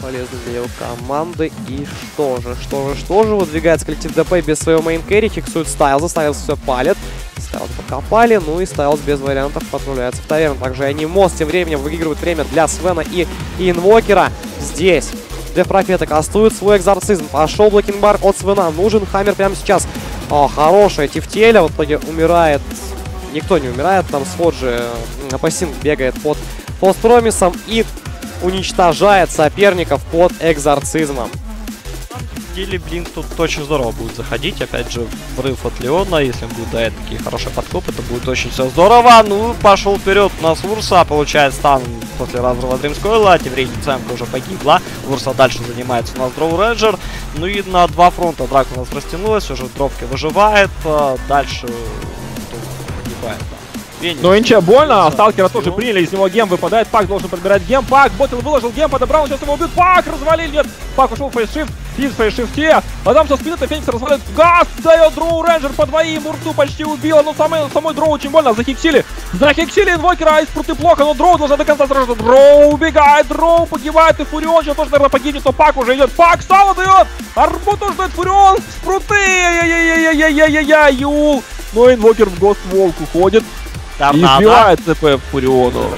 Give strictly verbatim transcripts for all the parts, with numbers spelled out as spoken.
полезно для его команды. И что же, что же, что же, выдвигается коллектив ДП без своего мейн-керри, фиксует Стайлза, Стайлз все палит. Стайлз покопали, ну и Стайлз без вариантов отправляется в таверну. Также Анимос тем временем выигрывает время для Свена и Инвокера. Здесь Деф-профета кастует свой экзорцизм. Пошел блокинг-бар от Свена. Нужен хаммер прямо сейчас. О, хорошая Тифтеля. В итоге умирает. Никто не умирает. Там Сфоджи Апассин бегает под постпромисом и уничтожает соперников под экзорцизмом. Или Блинк тут очень здорово будет заходить. Опять же, врыв от Леона. Если он будет давать такие хорошие подкопы, это будет очень все здорово. Ну, пошел вперед у нас Урса. Получает стан после разрыва Дримскойла. Тем временем Цемка уже погибла. Урса дальше занимается у нас Дроу Рейнджер. Ну и на два фронта драка у нас растянулась. Уже Дровки выживает. Дальше погибает. Ну ничего, больно, Сталкера тоже приняли, из него гем выпадает, Пак должен подбирать гем, Пак, Ботл выложил гем, подобрал, сейчас его убьют, Пак развалили, нет, Пак ушел в фейсшифт, Физ в фейсшифте, а там со спины-то Феникс разваливает, Газ дает Дроу Рейнджер по двоим, Урсу почти убила, но самой, самой Дроу очень больно, захиксили, захиксили Инвокера, а из Пруты плохо, но Дроу должна до конца сражаться, Дроу убегает, Дроу погибает, и Фурион сейчас тоже, наверное, погибнет, но Пак уже идет, Пак Сава дает, Арбу тоже дает Фурион, с Пруты, яй-яй-яй-яй-яй-яй-яй, Юл, но Инвокер в Гост Волк уходит. И сбивает ТП Фуриону.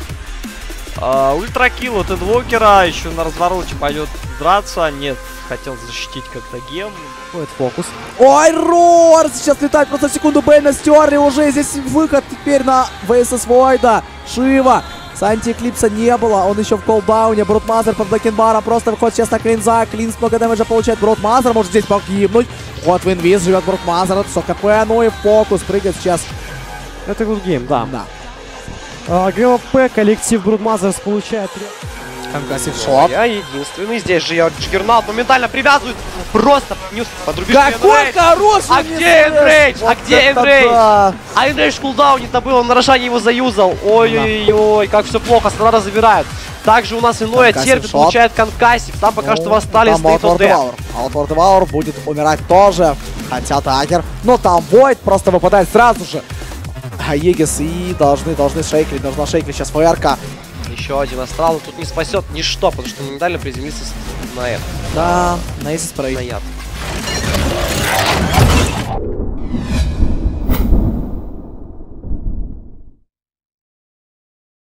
Uh, Ультракилл от Инвокера. Еще на развороте пойдет драться. Нет, хотел защитить как-то гем. Будет фокус. Ой, Рор! Сейчас летает просто секунду. Бэйна стерли уже. Здесь выход теперь на Вейсес Войда. Шива. С антиэклипса не было. Он еще в колдауне. Брутмазер под блокинбаром. Просто выходит сейчас на Клинза. Клинс много дэмэджа получает. Брутмазер может здесь погибнуть. Вот в инвиз живет Брутмазер. Все КП. Ну и фокус. Прыгает сейчас. Это good game, да. Да. А, ГВП, коллектив Брутмазерс получает... Конкассив шот. Я единственный. Здесь же я Джиггернаут моментально привязывает. Просто ньюс подрубишь. Какой хороший! А где Энрейдж? А где Энрейдж? А Энрейдж в кулдауне-то был, он на Рошане его заюзал. Ой-ой-ой, как все плохо, Снара забирают. Также у нас Иное терпит, получает конкассив. Там пока что восстали стоит ОД. А вот Лорд Деваур будет умирать тоже. Хотя Тагер. Но там Войд просто выпадает сразу же. А Егис и должны, должны шейкли, должна шейкли сейчас ФРК. Еще один астрал, тут не спасет ничто, потому что моментально приземлится на это. Да, на Эйси спрей. На яд.